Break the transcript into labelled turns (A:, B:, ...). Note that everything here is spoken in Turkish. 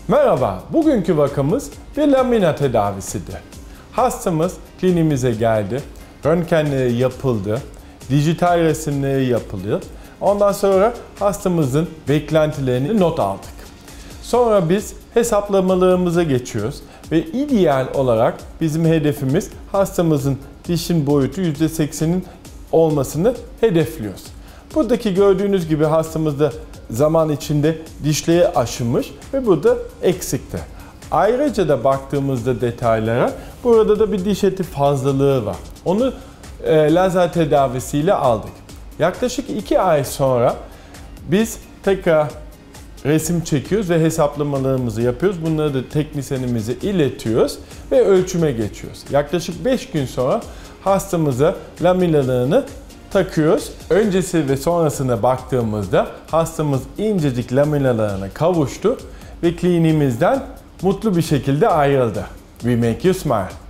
A: Merhaba, bugünkü vakamız bir lamina tedavisidir. Hastamız kliniğimize geldi, röntgenleri yapıldı, dijital resimleri yapıldı. Ondan sonra hastamızın beklentilerini not aldık. Sonra biz hesaplamalarımıza geçiyoruz ve ideal olarak bizim hedefimiz hastamızın dişin boyutu %80'in olmasını hedefliyoruz. Buradaki gördüğünüz gibi hastamızda zaman içinde dişleri aşınmış ve burada eksikti. Ayrıca da baktığımızda detaylara burada da bir diş eti fazlalığı var. Onu lazer tedavisiyle aldık. Yaklaşık 2 ay sonra biz tekrar resim çekiyoruz ve hesaplamalarımızı yapıyoruz. Bunları da teknisyenimize iletiyoruz ve ölçüme geçiyoruz. Yaklaşık 5 gün sonra hastamıza laminalarını takıyoruz. Öncesi ve sonrasına baktığımızda hastamız incecik laminalarına kavuştu ve kliniğimizden mutlu bir şekilde ayrıldı. We make you smile.